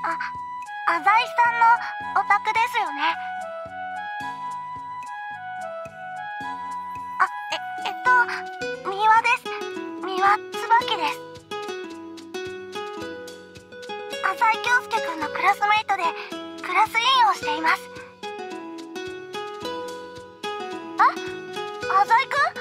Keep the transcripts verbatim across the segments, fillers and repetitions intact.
あ、浅井さんのお宅ですよね。あ、え、えっと、三輪です。三輪椿です。浅井京介くんのクラスメイトでクラス委員をしています。あ、浅井くん？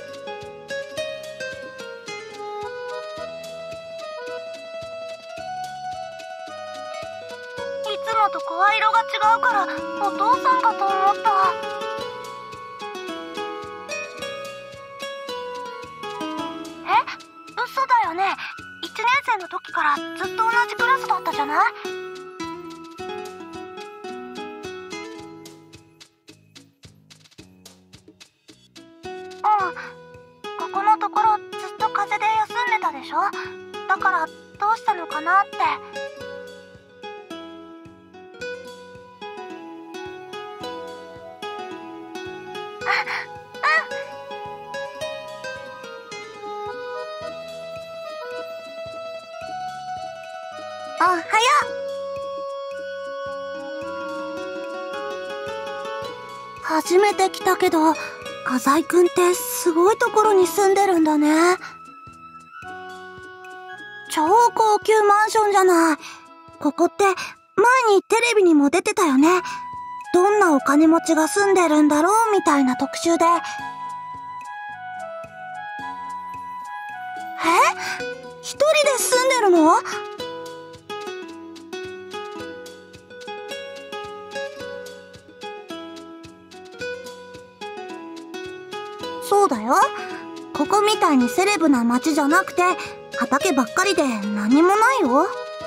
いつもと声色が違うからお父さんかと思った。え、嘘だよね。いちねん生の時からずっと同じクラスだったじゃない？うん、ここのところずっと風邪で休んでたでしょ。だからどうしたのかなって。おはよう。初めて来たけど、浅井くんってすごいところに住んでるんだね。超高級マンションじゃない。ここって前にテレビにも出てたよね。どんなお金持ちが住んでるんだろうみたいな特集で。え？一人で住んでるの？そうだよ。ここみたいにセレブな街じゃなくて、畑ばっかりで何もないよ。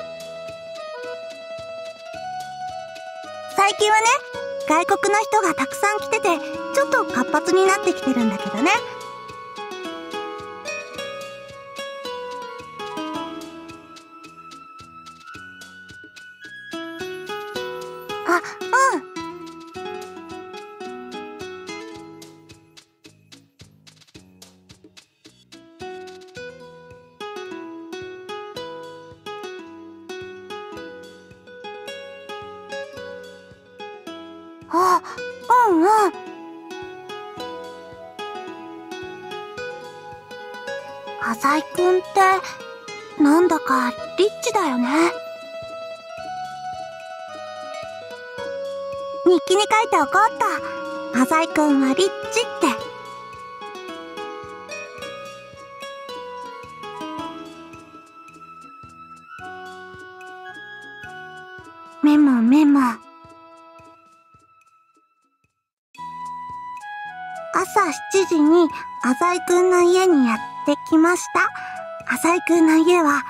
最近はね、外国の人がたくさん来てて、ちょっと活発になってきてるんだけどね。あ、うん。あ、うんうん。浅井くんってなんだかリッチだよね。日記に書いておこうっと。浅井くんはリッチって。メモメモ。朝しちじに浅井くんの家にやってきました。浅井くんの家は、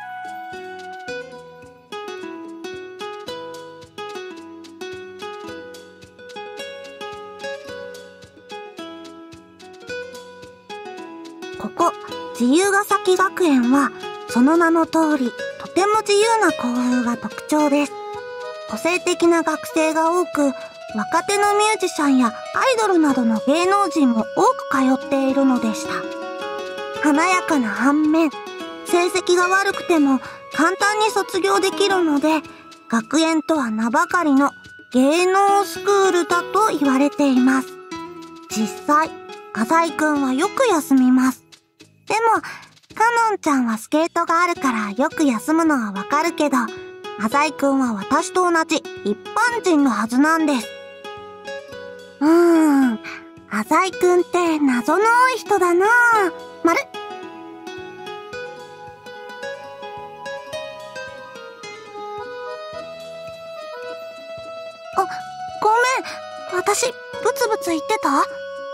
ここ自由ヶ崎学園はその名の通りとても自由な校風が特徴です。個性的な学生が多く、若手のミュージシャンやアイドルなどの芸能人も多く通っているのでした。華やかな反面、成績が悪くても簡単に卒業できるので、学園とは名ばかりの芸能スクールだと言われています。実際、浅井くんはよく休みます。でも、かのんちゃんはスケートがあるからよく休むのはわかるけど、浅井くんは私と同じ一般人のはずなんです。うーん、浅井くんって謎の多い人だなぁ。まる。あ、ごめん。私、ブツブツ言ってた？あ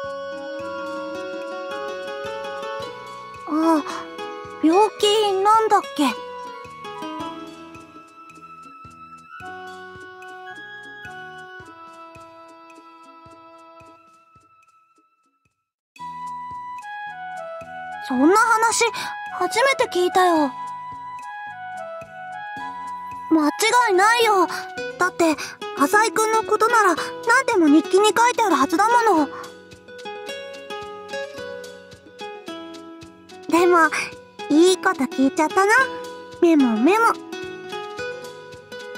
あ、病気なんだっけ？そんな話、初めて聞いたよ。間違いないよ。だって、浅井くんのことなら何でも日記に書いてあるはずだもの。でも、いいこと聞いちゃったな。メモメモ。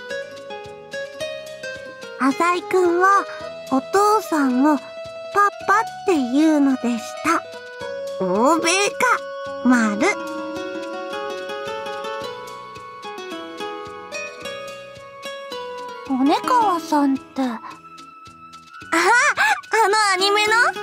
浅井くんはお父さんをパパって言うのでした。欧米か、丸。骨川さんって、あ、あのアニメの